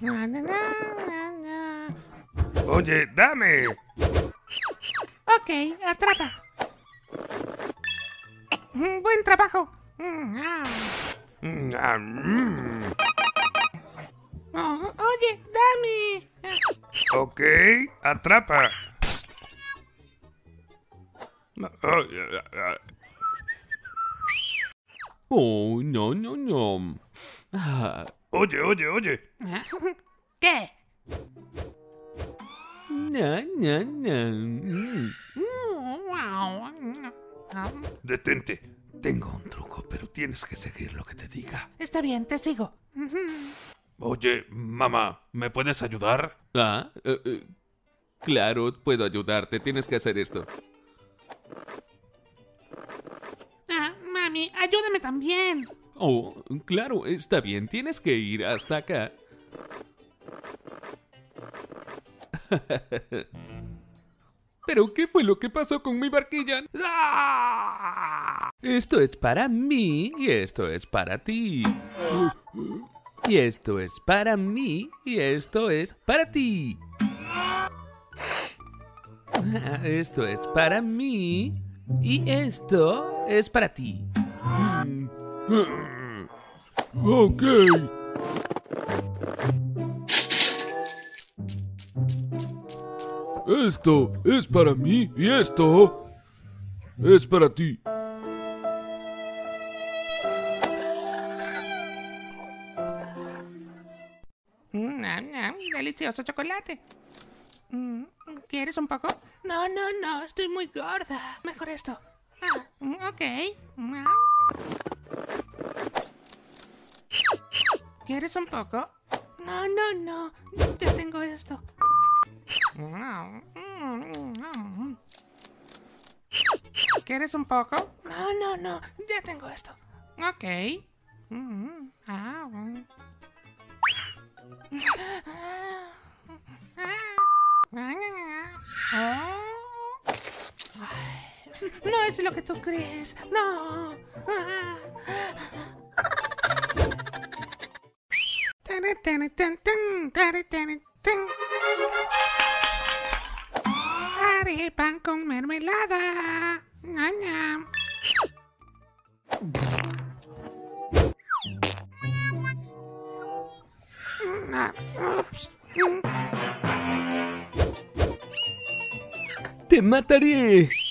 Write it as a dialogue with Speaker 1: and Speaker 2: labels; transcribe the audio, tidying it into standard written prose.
Speaker 1: Oye, dame.
Speaker 2: Ok, atrapa. Buen trabajo. Oh, oye, dame.
Speaker 1: Ok, atrapa.
Speaker 3: Oh, no, no, no. Ah,
Speaker 1: Oye, oye, oye.
Speaker 2: ¿Qué?
Speaker 3: no, no, no.
Speaker 1: Detente. Tengo un truco, pero tienes que seguir lo que te diga.
Speaker 2: Está bien, te sigo.
Speaker 1: Oye, mamá, ¿me puedes ayudar?
Speaker 3: Claro, puedo ayudarte. Tienes que hacer esto.
Speaker 2: Mami, ayúdame también.
Speaker 3: Oh, claro, está bien. Tienes que ir hasta acá. ¿Pero qué fue lo que pasó con mi barquilla? ¡Ah! Esto es para mí y esto es para ti. Y esto es para mí y esto es para ti. Esto es para mí y esto es para ti.
Speaker 1: Ok. Esto es para mí y esto es para ti.
Speaker 2: Delicioso chocolate. ¿Quieres un poco? No, no, no, estoy muy gorda. Mejor esto. Ok. ¿Quieres un poco? No, no, no. Ya tengo esto. ¿Quieres un poco? No, no, no. Ya tengo esto. Ok. No es lo que tú crees. No. Haré pan con mermelada. Ñam, ñam. Ups.
Speaker 3: ¡Te mataré!